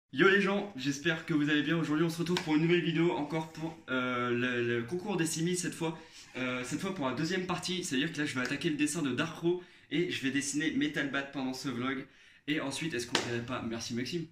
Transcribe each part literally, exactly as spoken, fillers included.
Yo les gens, j'espère que vous allez bien. Aujourd'hui on se retrouve pour une nouvelle vidéo, encore pour euh, le, le concours des six mille cette fois. Euh, cette fois pour la deuxième partie, c'est-à-dire que là je vais attaquer le dessin de Darkro et je vais dessiner Metal Bat pendant ce vlog. Et ensuite, est-ce qu'on dirait pas merci Maxime?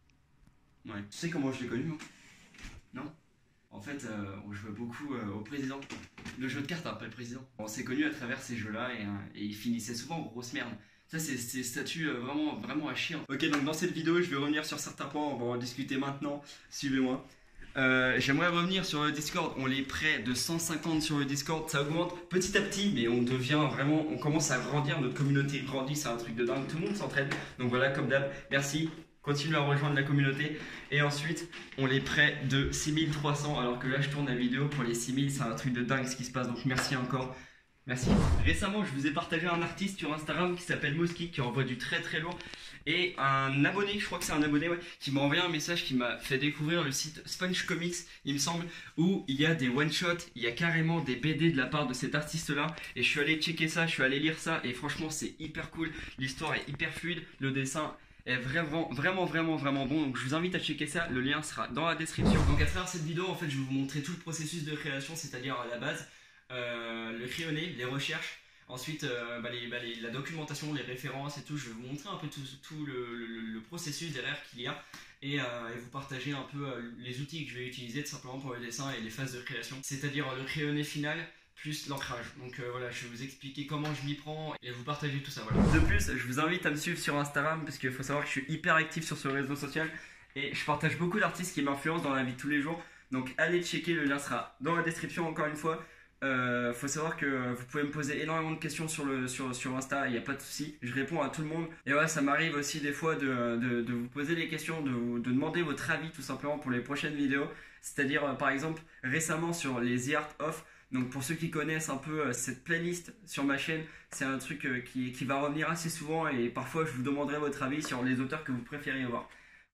Ouais. Tu sais comment je l'ai connu moi? Non? En fait, euh, on jouait beaucoup euh, au président. Le jeu de cartes, hein, pas le président. On s'est connus à travers ces jeux-là et, euh, et il finissait souvent en grosse merde. Ça, c'est des statuts euh, vraiment, vraiment à chier. Ok, donc dans cette vidéo, je vais revenir sur certains points. On va en discuter maintenant. Suivez-moi. Euh, J'aimerais revenir sur le Discord. On est près de cent cinquante sur le Discord. Ça augmente petit à petit, mais on devient vraiment. On commence à grandir. Notre communauté grandit. C'est un truc de dingue. Tout le monde s'entraide. Donc voilà, comme d'hab. Merci. Continuez à rejoindre la communauté. Et ensuite, on est près de six mille trois cents. Alors que là, je tourne la vidéo pour les six mille. C'est un truc de dingue ce qui se passe. Donc merci encore. Merci. Récemment, je vous ai partagé un artiste sur Instagram qui s'appelle Moski, qui envoie du très très lourd. Et un abonné, je crois que c'est un abonné, ouais, qui m'a envoyé un message qui m'a fait découvrir le site Sponge Comics, il me semble, où il y a des one-shots, il y a carrément des B D de la part de cet artiste-là. Et je suis allé checker ça, je suis allé lire ça, et franchement, c'est hyper cool. L'histoire est hyper fluide, le dessin est vraiment, vraiment, vraiment, vraiment bon. Donc je vous invite à checker ça, le lien sera dans la description. Donc à travers cette vidéo, en fait, je vais vous montrer tout le processus de création, c'est-à-dire à la base. Euh, le crayonné, les recherches, ensuite euh, bah les, bah les, la documentation, les références et tout. Je vais vous montrer un peu tout, tout le, le, le processus derrière qu'il y a et, euh, et vous partager un peu euh, les outils que je vais utiliser tout simplement pour le dessin et les phases de création, c'est-à-dire le crayonné final plus l'ancrage. Donc euh, voilà, je vais vous expliquer comment je m'y prends et vous partager tout ça. Voilà. De plus, je vous invite à me suivre sur Instagram parce qu'il faut savoir que je suis hyper actif sur ce réseau social et je partage beaucoup d'artistes qui m'influencent dans la vie de tous les jours. Donc allez checker, le lien sera dans la description encore une fois. Euh, faut savoir que vous pouvez me poser énormément de questions sur, le, sur, sur Insta, il n'y a pas de souci, je réponds à tout le monde. Et ouais, ça m'arrive aussi des fois de, de, de vous poser des questions, de, vous, de demander votre avis tout simplement pour les prochaines vidéos. C'est-à-dire euh, par exemple récemment sur les The Art Of. Donc pour ceux qui connaissent un peu euh, cette playlist sur ma chaîne, c'est un truc euh, qui, qui va revenir assez souvent et parfois je vous demanderai votre avis sur les auteurs que vous préférez voir.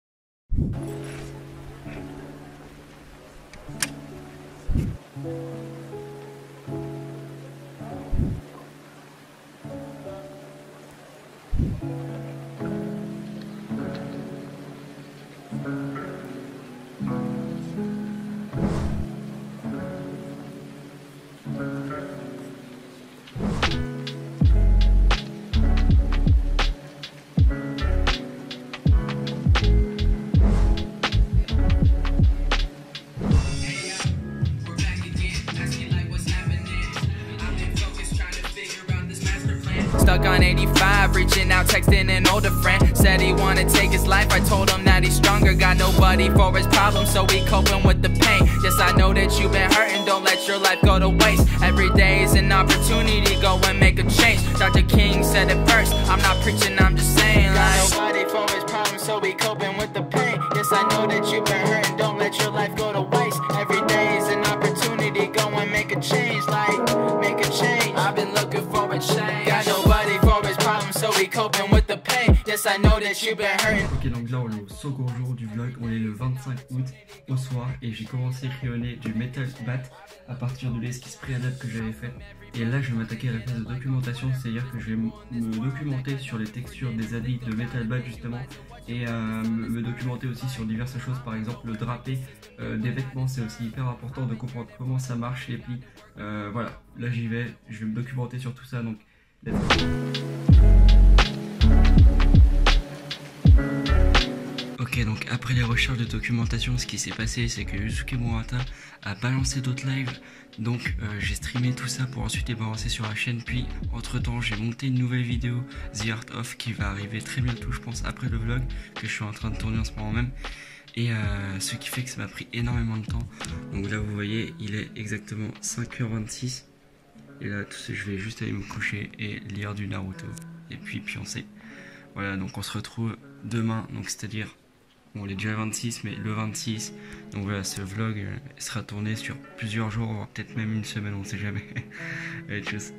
Stuck on eighty-five, reaching out, texting an older friend. Said he wanna take his life, I told him that he's stronger. Got nobody for his problems, so we coping with the pain. Yes, I know that you've been hurting, don't let your life go to waste. Every day is an opportunity, go and make a change. Doctor King said it first, I'm not preaching, I'm just saying. Got nobody for his problems, so we coping with the pain. Yes, I know that you've been hurting, don't let your life go to waste. Every day is an opportunity, go and make a change. Like, make a change, I've been looking for a change. Got nobody for his problems, so we coping with the pain. Yes, I know that you've been hurting. Ok, donc là on est au second jour du vlog, on est le vingt-cinq août au soir et j'ai commencé à crayonner du Metal Bat à partir de l'esquisse préalable que j'avais fait. Et là je vais m'attaquer à la phase de documentation, c'est-à-dire que je vais me documenter sur les textures des habits de Metal Bat justement et euh, me documenter aussi sur diverses choses, par exemple le drapé euh, des vêtements. C'est aussi hyper important de comprendre comment ça marche les plis. Euh, voilà, là j'y vais, je vais me documenter sur tout ça, donc let's go. Ok, donc après les recherches de documentation, ce qui s'est passé, c'est que Yusuke Murata a balancé d'autres lives. Donc euh, j'ai streamé tout ça pour ensuite les balancer sur la chaîne. Puis entre temps j'ai monté une nouvelle vidéo, The Art Of, qui va arriver très bientôt, je pense, après le vlog que je suis en train de tourner en ce moment même. Et euh, ce qui fait que ça m'a pris énormément de temps. Donc là vous voyez, il est exactement cinq heures vingt-six. Et là tout ce, je vais juste aller me coucher et lire du Naruto. Et puis pioncer. Voilà, donc on se retrouve demain, donc c'est-à-dire, bon, on est déjà le vingt-six, mais le vingt-six. Donc voilà, ce vlog euh, sera tourné sur plusieurs jours, voire peut-être même une semaine, on ne sait jamais. Allez, tchuss.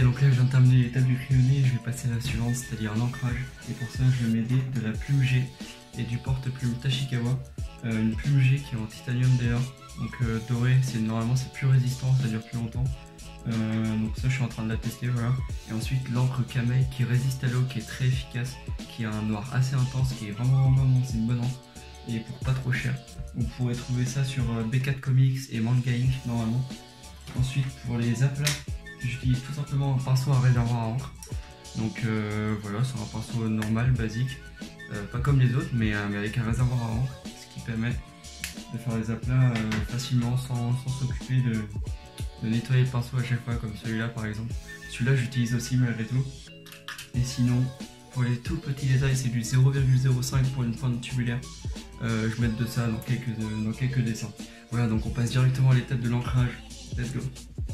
donc là je viens de terminer l'étape du crayonné, je vais passer à la suivante, c'est-à-dire l'ancrage. Et pour ça je vais m'aider de la plume G et du porte-plume Tachikawa. Euh, une plume G qui est en titanium d'ailleurs, donc euh, doré, c'est normalement c'est plus résistant, ça dure plus longtemps. Euh, donc ça je suis en train de la tester, voilà. Et ensuite l'encre Kamei qui résiste à l'eau, qui est très efficace, qui a un noir assez intense, qui est vraiment vraiment c'est une bonne encre. Et pour pas trop cher. Vous pourrez trouver ça sur B quatre Comics et Manga Inc normalement. Ensuite pour les aplats, j'utilise tout simplement un pinceau à réservoir à encre. Donc euh, voilà, c'est un pinceau normal, basique, euh, pas comme les autres, mais, euh, mais avec un réservoir à encre, ce qui permet de faire les aplats euh, facilement sans s'occuper de, de nettoyer le pinceau à chaque fois, comme celui-là par exemple. Celui-là j'utilise aussi malgré tout. Et sinon, pour les tout petits détails, c'est du zéro virgule zéro cinq pour une pointe tubulaire. Euh, je vais mettre de ça dans quelques, dans quelques dessins. Voilà, donc on passe directement à l'étape de l'ancrage. Let's go.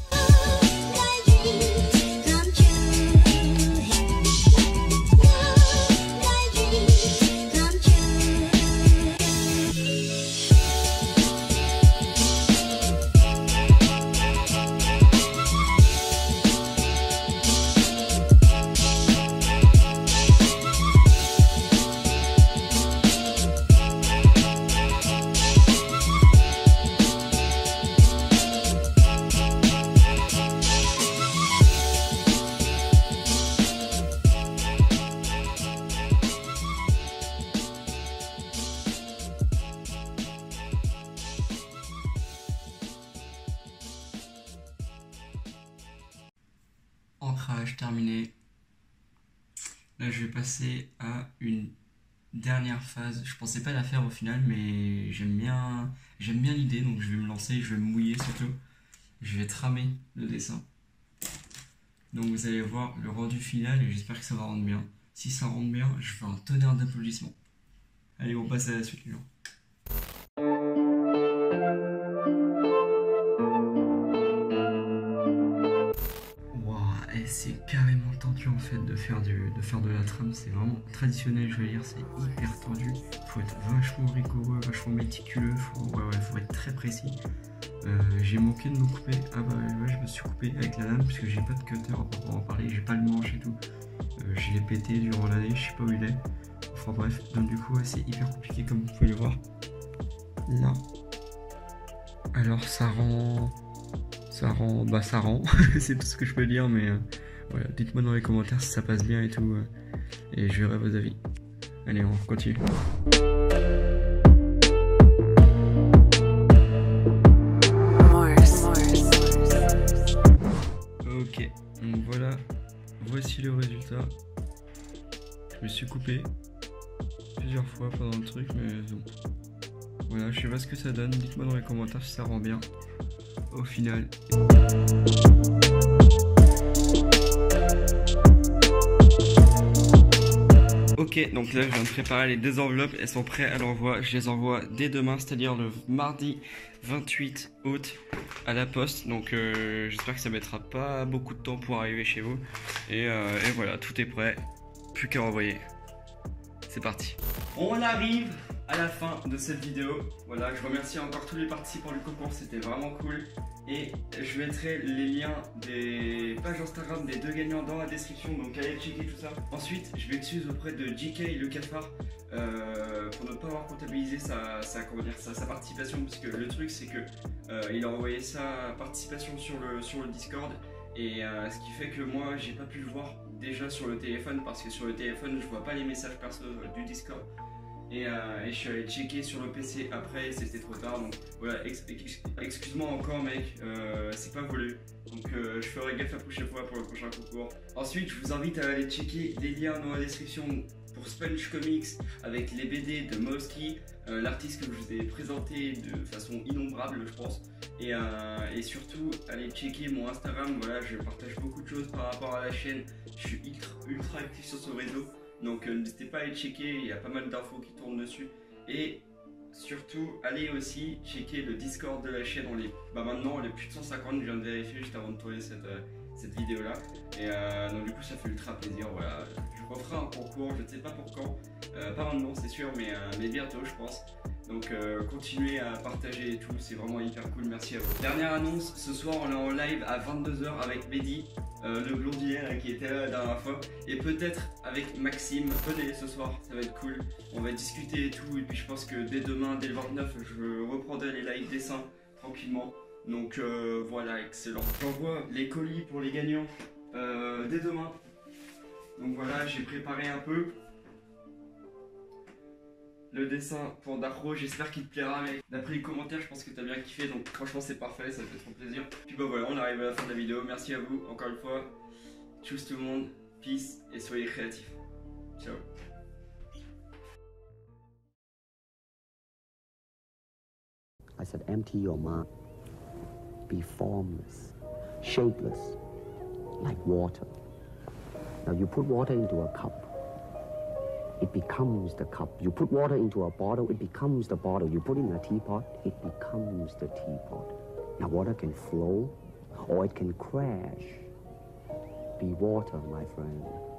Ancrage terminé. Là je vais passer à une dernière phase. Je pensais pas la faire au final, mais j'aime bien j'aime bien l'idée, donc je vais me lancer, je vais me mouiller surtout. Je vais tramer le dessin. Donc vous allez voir le rendu final et j'espère que ça va rendre bien. Si ça rend bien, je fais un tonnerre d'applaudissements. Allez, on passe à la suite. C'est carrément tendu en fait de faire, du, de faire de la trame, c'est vraiment traditionnel, je veux dire, c'est hyper tendu. Faut être vachement rigoureux, vachement méticuleux, faut, ouais, ouais, faut être très précis. Euh, j'ai manqué de me couper, ah bah ouais, je me suis coupé avec la lame puisque j'ai pas de cutter pour en parler, j'ai pas le manche et tout. Euh, je l'ai pété durant l'année, je sais pas où il est. Enfin bref, donc du coup ouais, c'est hyper compliqué comme vous pouvez le voir. Là. Alors ça rend... Ça rend... Bah ça rend, c'est tout ce que je peux dire, mais... Euh... Voilà, dites-moi dans les commentaires si ça passe bien et tout, euh, et je verrai vos avis. Allez, on continue. Ok, donc voilà, voici le résultat. Je me suis coupé plusieurs fois pendant le truc, mais bon. Voilà, je sais pas ce que ça donne, dites-moi dans les commentaires si ça rend bien au final. Ok, donc là je viens de préparer les deux enveloppes, elles sont prêtes à l'envoi, je les envoie dès demain, c'est-à-dire le mardi vingt-huit août à la poste, donc euh, j'espère que ça mettra pas beaucoup de temps pour arriver chez vous, et, euh, et voilà, tout est prêt, plus qu'à envoyer, c'est parti. On arrive à la fin de cette vidéo, voilà, je remercie encore tous les participants du concours, c'était vraiment cool. Et je mettrai les liens des pages Instagram des deux gagnants dans la description, donc allez checker tout ça. Ensuite, je m'excuse auprès de J K le cafard euh, pour ne pas avoir comptabilisé sa, sa, comment dire, sa, sa participation, parce que le truc c'est que euh, il a envoyé sa participation sur le, sur le Discord, et euh, ce qui fait que moi j'ai pas pu le voir déjà sur le téléphone, parce que sur le téléphone je vois pas les messages perso du Discord. Et, euh, et je suis allé checker sur le P C après, c'était trop tard, donc voilà, ex ex excuse-moi encore mec, euh, c'est pas voulu, donc euh, je ferai gaffe la prochaine fois pour le prochain concours. Ensuite je vous invite à aller checker les liens dans la description pour Sponge Comics avec les B D de Mowski, euh, l'artiste que je vous ai présenté de façon innombrable je pense, et, euh, et surtout allez checker mon Instagram, voilà, je partage beaucoup de choses par rapport à la chaîne, je suis ultra, ultra actif sur ce réseau. Donc euh, n'hésitez pas à aller checker, il y a pas mal d'infos qui tournent dessus. Et surtout, allez aussi checker le Discord de la chaîne. On est, bah maintenant, on est plus de cent cinquante, je viens de vérifier juste avant de tourner cette, euh, cette vidéo là. Et euh, donc du coup ça fait ultra plaisir, voilà. Je referai un concours, je ne sais pas pour quand. Euh, pas maintenant c'est sûr, mais, euh, mais bientôt je pense. Donc euh, continuez à partager et tout, c'est vraiment hyper cool, merci à vous. Dernière annonce, ce soir on est en live à vingt-deux heures avec Mehdi, euh, le blondinet là, qui était là la dernière fois. Et peut-être avec Maxime, venez ce soir, ça va être cool. On va discuter et tout, et puis je pense que dès demain, dès le vingt-neuf, je reprendrai les live dessins tranquillement. Donc euh, voilà, excellent. J'envoie les colis pour les gagnants euh, dès demain. Donc voilà, j'ai préparé un peu le dessin pour Darkro, j'espère qu'il te plaira mec. D'après les commentaires, je pense que t'as bien kiffé, donc franchement c'est parfait, ça me fait trop plaisir. Puis bah voilà, on arrive à la fin de la vidéo, merci à vous, encore une fois. Tchuss tout le monde, peace et soyez créatifs. Ciao. I said, empty your mind. Be formless, shapeless, like water. Now you put water into a cup. It becomes the cup. You put water into a bottle, it becomes the bottle. You put it in a teapot, it becomes the teapot. Now water can flow or it can crash. Be water, my friend.